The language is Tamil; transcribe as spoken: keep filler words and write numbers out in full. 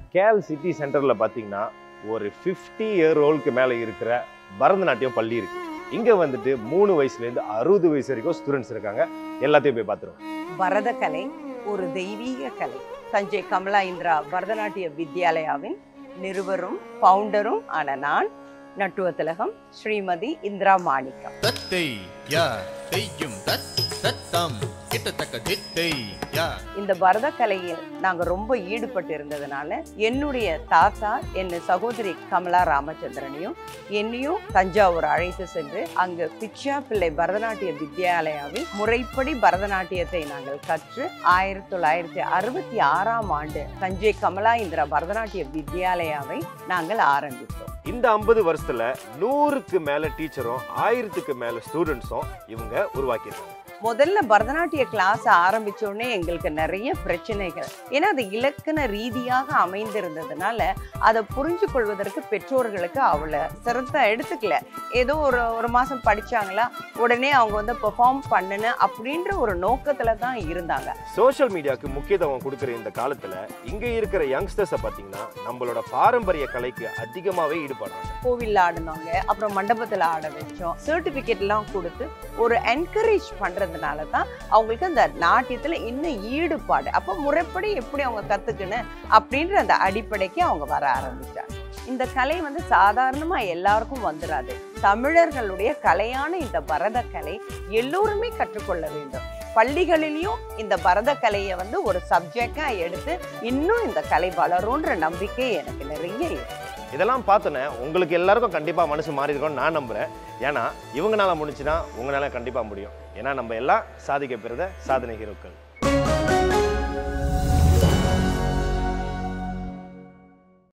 கேல் சிட்டி சென்டர்ல பாத்தீங்கன்னா ஒரு ஃபிஃப்டி இயர் ஓல்டுக்கு மேல இருக்கிற பரதநாட்டியம் பள்ளி இருக்கு. இங்க வந்துட்டு மூணு வயசுல இருந்து அறுபது வயசு வரைக்கும் ஸ்டூடெண்ட்ஸ் இருக்காங்க. எல்லாத்தையும் போய் பார்த்துருவோம். பரதக்கலை ஒரு தெய்வீக கலை. தஞ்சை கமலா இந்திரா பரதநாட்டிய வித்யாலயாவின் நிறுவரும் பவுண்டரும் ஆன நான் நட்டுவ திலகம் ஸ்ரீமதி இந்திரா மாணிக்கம். தத்தை யா தெய்யும் தத் தத்தம் கிட்டத்தக்க தித்தை யா. இந்த பரதக்கலையில் நாங்க ரொம்ப ஈடுபட்டு இருந்ததுனால என்னுடைய தாத்தா என் சகோதரி கமலா ராமச்சந்திரனையும் என்னையும் தஞ்சாவூர் அழைத்து சென்று அங்கு பிச்சா பிள்ளை பரதநாட்டிய வித்யாலயாவில் முறைப்படி பரதநாட்டியத்தை நாங்கள் கற்று ஆயிரத்தி தொள்ளாயிரத்தி அறுபத்தி ஆறாம் ஆண்டு தஞ்சை கமலா இந்திரா பரதநாட்டிய வித்யாலயாவை நாங்கள் ஆரம்பித்தோம். இந்த ஐம்பது வருஷத்துல நூறுக்கு மேல டீச்சரும் ஆயிரத்துக்கு மேல ஸ்டூடெண்ட்ஸும் இவங்க உருவாக்கியிருக்காங்க. முதல்ல பரதநாட்டிய கிளாஸ் ஆரம்பிச்ச உடனே எங்களுக்கு நிறைய பிரச்சனைகள். ஏன்னா அது இலக்கண ரீதியாக அமைந்திருந்ததுனால அதை புரிஞ்சு கொள்வதற்கு பெற்றோர்களுக்கு அவ்வளோ சிரத்தை எடுத்துக்கல. ஏதோ ஒரு ஒரு மாசம் படிச்சாங்களா உடனே அவங்க வந்து பெர்ஃபார்ம் பண்ணணும் அப்படின்ற ஒரு நோக்கத்துல தான் இருந்தாங்க. சோஷியல் மீடியாவுக்கு முக்கியத்துவம் கொடுக்குற இந்த காலத்துல இங்க இருக்கிற யங்ஸ்டர்ஸை பார்த்தீங்கன்னா நம்மளோட பாரம்பரிய கலைக்கு அதிகமாகவே ஈடுபடுறாங்க. கோவில்ல ஆடினவங்க, அப்புறம் மண்டபத்தில் ஆட வச்சோம், சர்டிஃபிகேட் எல்லாம் கொடுத்து ஒரு என்கரேஜ் பண்றதுனால தான் அவங்களுக்கு அந்த நாட்டியத்துல இன்னும் ஈடுபாடு. அப்போ முறைப்படி எப்படி அவங்க கத்துக்கணும் அப்படின்ற அந்த அடிப்படைக்கு அவங்க வர ஆரம்பிச்சாங்க. இந்த கலை வந்து சாதாரணமா எல்லாருக்கும் வந்துடாது. தமிழர்களுடைய கலையான இந்த பரத கலை எல்லோருமே கற்றுக்கொள்ள வேண்டும். பள்ளிகளிலையும் இந்த பரத கலையை வந்து ஒரு சப்ஜெக்டா எடுத்து இன்னும் இந்த கலை வளரும்ன்ற நம்பிக்கை எனக்கு நிறைய இருக்கு. இதெல்லாம் பார்த்தோன்னே உங்களுக்கு எல்லாருக்கும் கண்டிப்பா மனசு மாறி இருக்கும்னு நான் நம்புறேன். ஏன்னா இவங்கனால முடிச்சுன்னா உங்களால கண்டிப்பா முடியும். ஏன்னா நம்ம எல்லாம் சாதிக்க பெறுத சாதனை ஹீரோக்கள்.